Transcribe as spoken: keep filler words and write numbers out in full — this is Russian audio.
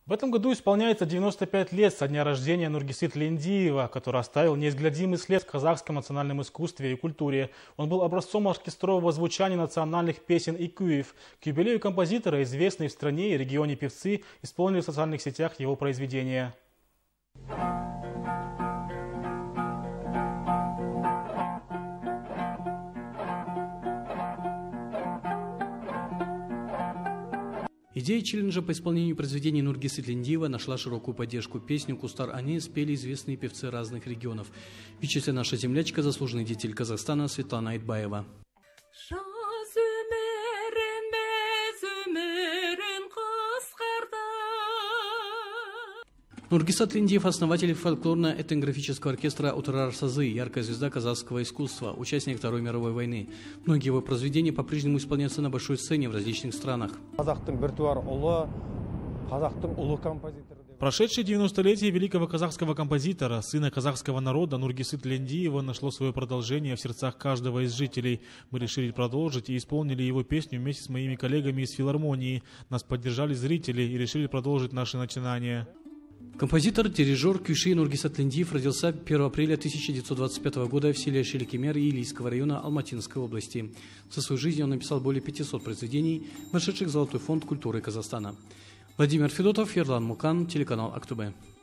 В этом году исполняется девяносто пять лет со дня рождения Нургисы Тлендиева, который оставил неизгладимый след в казахском национальном искусстве и культуре. Он был образцом оркестрового звучания национальных песен и кюев. К юбилею композитора известные в стране и регионе певцы исполнили в социальных сетях его произведения. Идея челленджа по исполнению произведений Нургисы Тлендиева нашла широкую поддержку. Песню «Кустар Ане» спели известные певцы разных регионов. В их числе наша землячка, заслуженный деятель Казахстана Светлана Айтбаева. Нургиса Тлендиев – основатель фольклорно-этнографического оркестра «Утырар Сазы», яркая звезда казахского искусства, участник Второй мировой войны. Многие его произведения по-прежнему исполняются на большой сцене в различных странах. Прошедшее девяностолетие великого казахского композитора, сына казахского народа Нургисы Тлендиева нашло свое продолжение в сердцах каждого из жителей. Мы решили продолжить и исполнили его песню вместе с моими коллегами из филармонии. Нас поддержали зрители и решили продолжить наши начинания. Композитор, дирижер Кюши Нургиса Тлендиев родился первого апреля тысяча девятьсот двадцать пятого года в селе Шеликемер Илийского района Алматинской области. За свою жизнь он написал более пятисот произведений, вошедших в Золотой фонд культуры Казахстана. Владимир Федотов, Ерлан Мукан, телеканал Актубе.